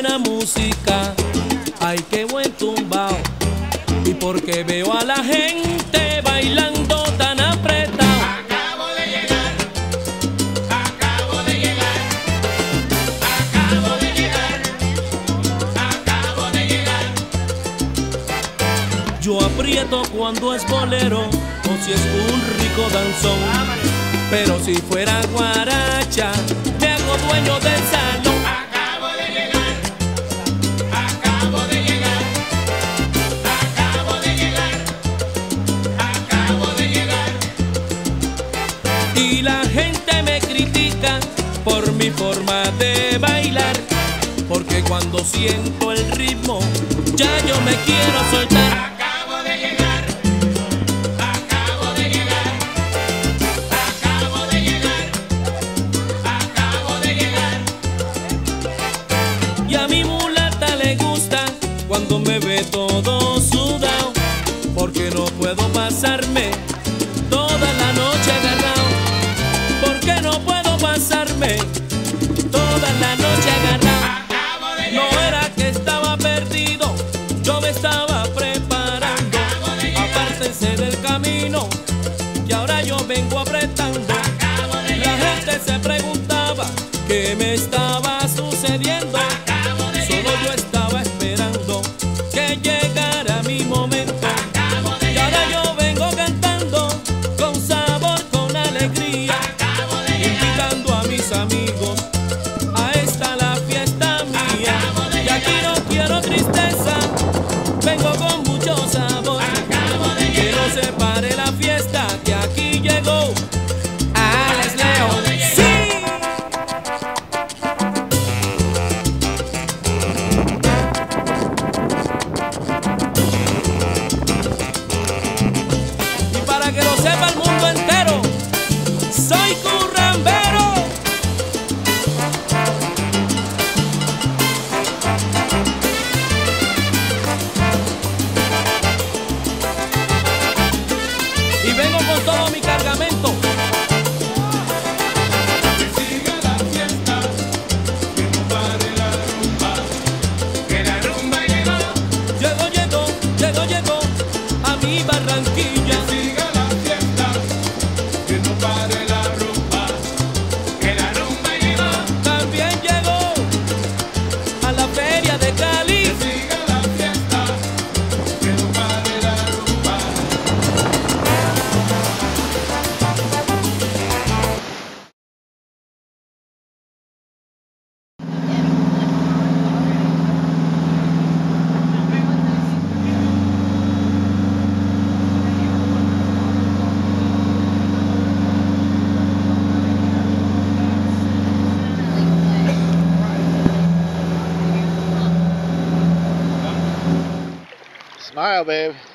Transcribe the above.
la música, ay qué buen tumbao. Y porque veo a la gente bailando tan apretado. Acabo de llegar, acabo de llegar, acabo de llegar, acabo de llegar. Yo aprieto cuando es bolero o si es un rico danzón, pero si fuera guaracha me hago dueño del salón. Acabo de llegar, acabo de llegar, acabo de llegar, acabo de llegar. Y la gente me critica por mi forma de bailar, porque cuando siento el ritmo ya yo me quiero soltar. Acabo de llegar, acabo de llegar, acabo de llegar, acabo de llegar. Y a mi mulata le gusta cuando me ve todo sudado, porque no puedo pasarme toda la noche agarrado, porque no puedo pasarme toda la noche agarrado. Acabo de No llegar, era que estaba perdido, yo me estaba preparando. Apártense del camino, que ahora yo vengo apretando. acabo de La llegar, gente se preguntaba qué me estaba sucediendo. acabo de Solo yo estaba esperando que llegara mi momento. acabo de Y ahora llegar, yo vengo cantando con sabor, con alegría, acabo de llegar. invitando a mis amigos a esta la fiesta mía. Y aquí no quiero tristeza, vengo con mucho sabor. Acabo de Que llegar, no se pare la fiesta, que aquí llegó Alex León. ¡Sí! Y para que lo sepa el mundo entero, soy currambero. Y vengo con todo mi cargamento. que siga la fiesta, que no pare la rumba, que la rumba llegó. Llego a mi Barranquilla. Siga la fiesta, que no pare la rumba, que la rumba llegó. También llego a la feria de Cali. Siga la fiesta, que no pare la rumba. Smile, babe.